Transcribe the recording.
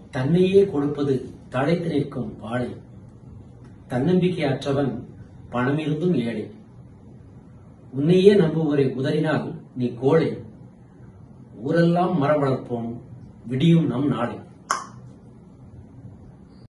தன்னையே கொடுப்பது தழைத்து நிற்கும் வாழை. தன்னம்பிக்கையற்றவன் பணமிருந்தும் ஏழை. உன்னையே நம்புவரை உதறினால் நீ கோழை. ஊரெல்லாம் மரம் வளர்ப்போம், விடியும் நம் நாளை.